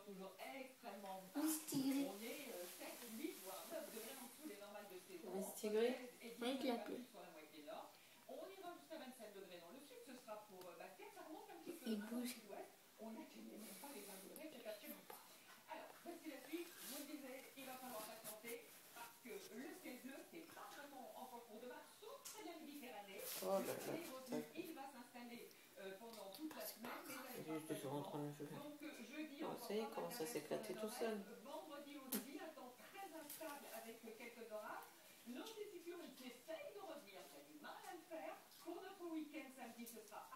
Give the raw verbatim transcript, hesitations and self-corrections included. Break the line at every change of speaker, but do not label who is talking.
toujours extrêmement bas.
Mistigris.
On est euh, sept, huit, voire neuf degrés en dessous des normales de saison.
Mistigris.
Avec la pluie.
Sur la moitié nord. On ira jusqu'à vingt-sept degrés dans le sud. Ce sera pour euh, Bastia. Ça remonte un petit peu.
Il
hein,
bouge.
dans le sud-ouest. On n'atteignait même pas les vingt degrés cet après-midi. Alors, voici la suite. Je vous le disais, il va falloir patienter parce que le ciel bleu, c'est pas vraiment encore pour demain, sauf près de la Méditerranée.
Oh là là.
Il va s'installer euh, pendant toute la semaine. Mais là, il
Il est toujours en train de jouer.
donc, jeudi,
Oh, ça y est, il commence à s'éclater tout seul.
vendredi aussi, un temps très instable avec quelques orages. L'anticyclone qui essaye de revenir, qui a du mal à le faire. Pour notre week-end samedi, ce sera